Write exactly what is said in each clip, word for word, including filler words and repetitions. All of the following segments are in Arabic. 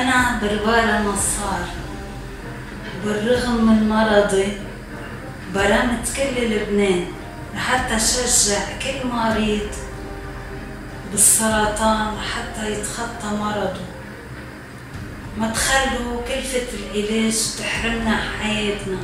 أنا بربارة نصار، بالرغم من مرضي برمت كل لبنان لحتى شجع كل مريض بالسرطان حتى يتخطى مرضه. ما تخلوا كلفة العلاج تحرمنا حياتنا،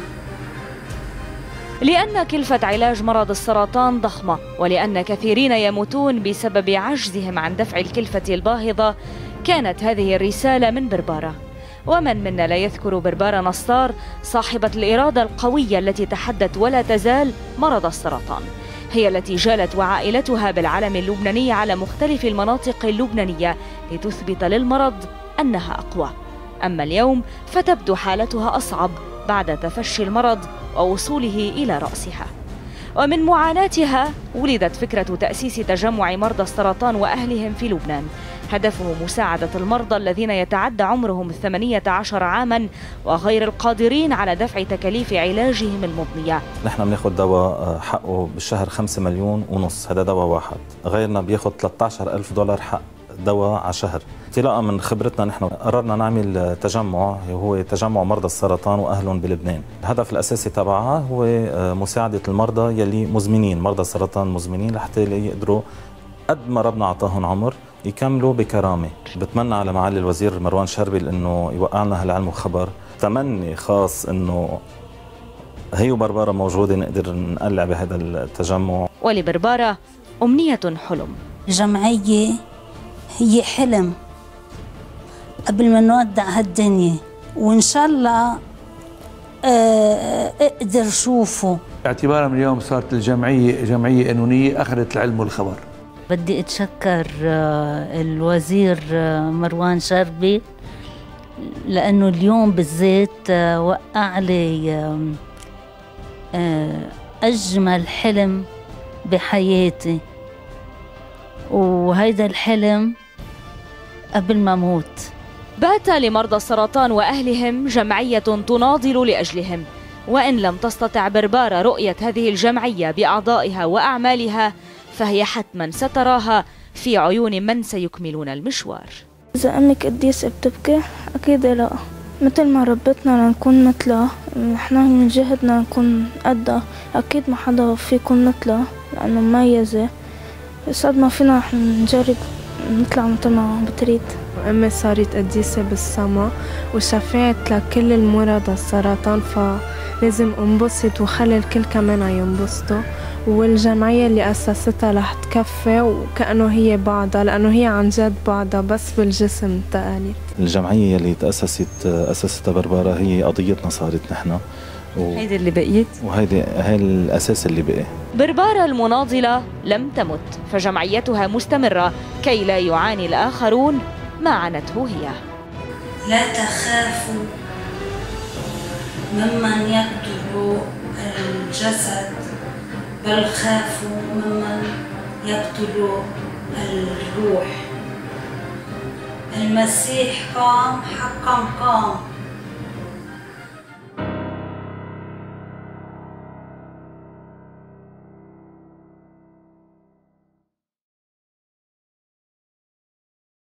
لأن كلفة علاج مرض السرطان ضخمة، ولأن كثيرين يموتون بسبب عجزهم عن دفع الكلفة الباهظة. كانت هذه الرسالة من بربارة. ومن منا لا يذكر بربارة نصار صاحبة الإرادة القوية التي تحدت ولا تزال مرض السرطان. هي التي جالت وعائلتها بالعلم اللبناني على مختلف المناطق اللبنانية لتثبت للمرض أنها أقوى. أما اليوم فتبدو حالتها أصعب بعد تفشي المرض ووصوله إلى رأسها. ومن معاناتها ولدت فكرة تأسيس تجمع مرضى السرطان وأهلهم في لبنان، هدفه مساعدة المرضى الذين يتعدى عمرهم الثمانية عشر عاما وغير القادرين على دفع تكاليف علاجهم المضنية. نحن بناخذ دواء حقه بالشهر خمسة مليون ونص، هذا دواء واحد. غيرنا بياخذ ثلاثة عشر ألف دولار حق دواء على شهر. انطلاقا من خبرتنا نحن قررنا نعمل تجمع، هو تجمع مرضى السرطان واهلهم بلبنان. الهدف الاساسي تبعها هو مساعده المرضى يلي مزمنين، مرضى السرطان مزمنين، لحتى يقدروا قد ما ربنا اعطاهم عمر يكملوا بكرامه. بتمنى على معالي الوزير مروان شربل انه يوقع لنا هالعلم وخبر، تمني خاص انه هي وبربارة موجوده نقدر نقلع بهذا التجمع. ولبربارة امنيه حلم. جمعيه هي حلم قبل ما نودع هالدنيا، وإن شاء الله اقدر شوفه. اعتبارا من اليوم صارت الجمعية جمعية قانونية أخذت العلم والخبر. بدي أتشكر الوزير مروان شربل لأنه اليوم بالذات وقع لي أجمل حلم بحياتي، وهيدا الحلم قبل ما أموت. بات لمرضى السرطان وأهلهم جمعية تناضل لأجلهم، وإن لم تستطع بربارة رؤية هذه الجمعية بأعضائها وأعمالها فهي حتما ستراها في عيون من سيكملون المشوار. إذا أمك قديسة بتبكي أكيد لا، مثل ما ربتنا لنكون مثلها، نحن من جهدنا نكون قدها، أكيد ما حدا فيكم مثلها لأنه مميزة. بس قد ما فينا رح نجرب نطلع مثل ما بتريد. وأمي صارت قديسة بالسما وشفعت لكل المرضى السرطان، فلازم انبسط وخلي الكل كمان ينبسطوا. والجمعية اللي أسستها رح تكفي وكأنه هي بعضها، لأنه هي عن جد بعضها بس بالجسم انتقلت. الجمعية اللي تأسست أسستها بربارة هي قضيتنا صارت نحن، و... هيدي اللي بقيت، وهيدي هي الأساس اللي بقي. بربارة المناضلة لم تمت، فجمعيتها مستمرة كي لا يعاني الآخرون ما عانته هي. لا تخافوا ممن يقتل الجسد، بل خافوا ممن يقتل الروح. المسيح قام حقا قام،